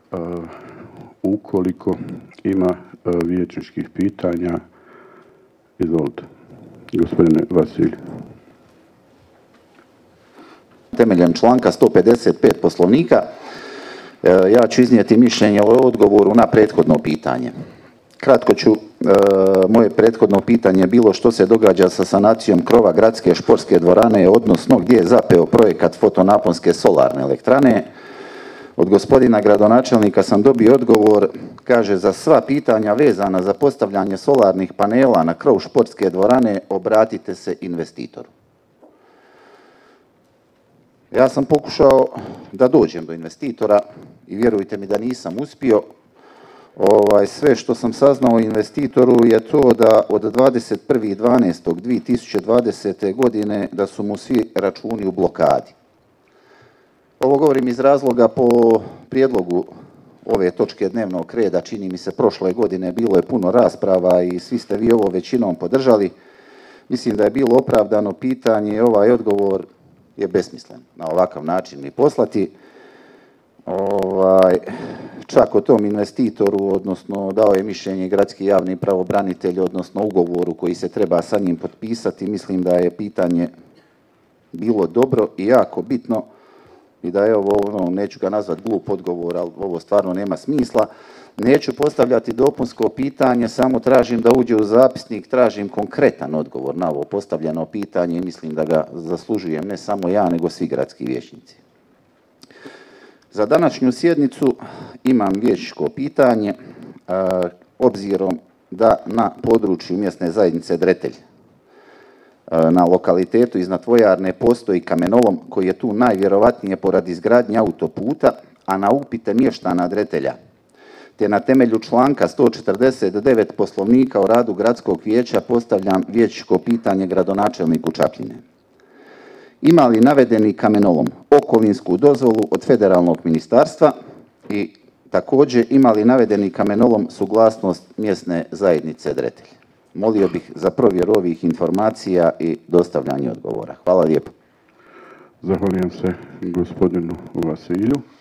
Ukoliko ima vijećničkih pitanja, izvolite. Gospodine Vasilj. Temeljem članka 155 Poslovnika ja ću iznijeti mišljenje o odgovoru na prethodno pitanje. Kratko ću, moje prethodno pitanje je bilo što se događa sa sanacijom krova gradske športske dvorane, odnosno gdje je zapeo projekat fotonaponske solarne elektrane. Od gospodina gradonačelnika sam dobio odgovor, kaže za sva pitanja vezana za postavljanje solarnih panela na krov športske dvorane obratite se investitoru. Ja sam pokušao da dođem do investitora i vjerujte mi da nisam uspio. Sve što sam saznao o investitoru je to da od 21.12.2020. godine da su mu svi računi u blokadi. Ovo govorim iz razloga po prijedlogu ove točke dnevnog reda, čini mi se prošle godine bilo je puno rasprava i svi ste vi ovo većinom podržali. Mislim da je bilo opravdano pitanje i ovaj odgovor je besmislen na ovakav način mi poslati. Čak o tom investitoru, odnosno dao je mišljenje gradski javni pravobranitelj, odnosno ugovoru koji se treba sa njim potpisati. Mislim da je pitanje bilo dobro i jako bitno i da je ovo, neću ga nazvati glup odgovor, ali ovo stvarno nema smisla. Neću postavljati dopunsko pitanje, samo tražim da uđe u zapisnik, tražim konkretan odgovor na ovo postavljeno pitanje i mislim da ga zaslužujem ne samo ja, nego svi gradski vijećnici. Za današnju sjednicu imam vijećničko pitanje, obzirom da na području mjesne zajednice Dretelj, na lokalitetu iznad vojarne postoji kamenolom koji je tu najvjerovatnije poradi izgradnje autoputa, a na upite mještana Dretelja, te na temelju članka 149 Poslovnika o radu gradskog vijeća postavljam vijećničko pitanje gradonačelniku Čapljine. Ima li navedeni kamenolom okolinsku dozvolu od federalnog ministarstva i također ima li navedeni kamenolom suglasnost mjesne zajednice Dretelj? Molio bih za provjeru ovih informacija i dostavljanje odgovora. Hvala lijepo. Zahvaljujem se gospodinu Vasilju.